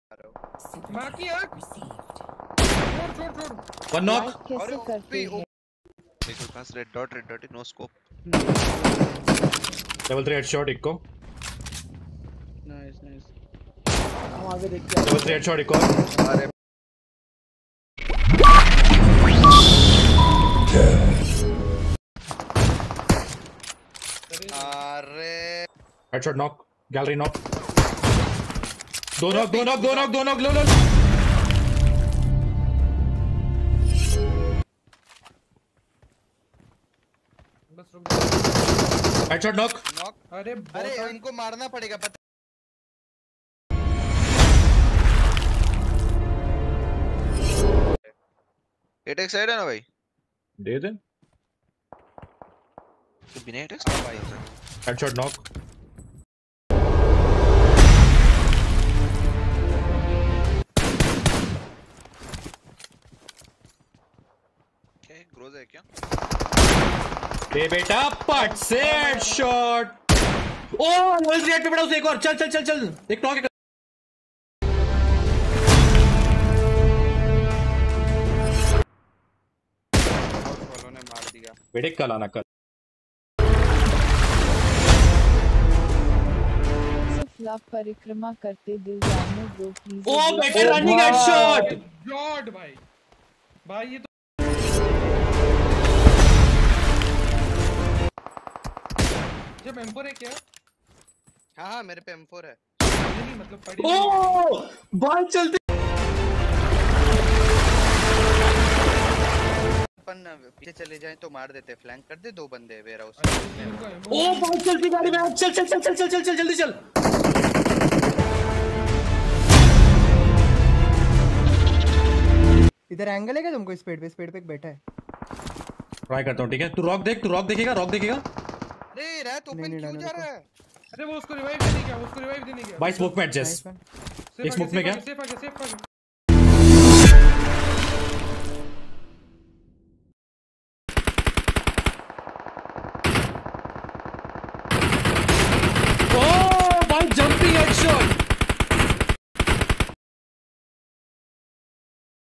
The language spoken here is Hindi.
बाकी आग छोड़ छोड़ वन नॉक कैसे करते हैं? मेरे पास red dot no scope. Level 3 headshot एक को। Nice nice. हम आगे देखते हैं। लेवल 3 हेडशॉट एक और। अरे अरे हेडशॉट नॉक, गैलरी नॉक, दो नॉक लो बस रुक जा। Headshot knock. अरे अरे इनको मारना पड़ेगा पता। एटेक्स साइड है ना भाई, दे दे। तो बिना एटेक्स भाई। Headshot knock. क्या ग्रोज है क्या? ए बेटा पट से हेडशॉट। ओ लेवल 3 पे पड़ा उसे एक और। चल एक नॉक। वालों ने मार दिया बेटे कल आना कल। फ्लॉप परिक्रमा करते दिल जाने दो प्लीज। ओ बेटे रनिंग हेडशॉट। गॉड भाई भाई ये तो जब M4 है क्या? हाँ मेरे पे M4 है। नहीं मतलब पड़ी ओ बॉल चलती। अपन पीछे चले जाएं तो मार देते, फ्लैंक कर दे, दो बंदे वेयर हाउस। ओ बॉल चलती गाड़ी में। चल जल्दी चल। इधर एंगल है क्या तुमको? स्पीड पे एक बैठा है। ट्राई करता हूँ ठीक है। तू रॉक देखेगा। अरे रैत ओपन क्यों जा रहा है? अरे वो उसको रिवाइव देने क्या? भाई स्मोक में एडजस्ट। सेफ एक स्मोक में क्या? सेफ आ गया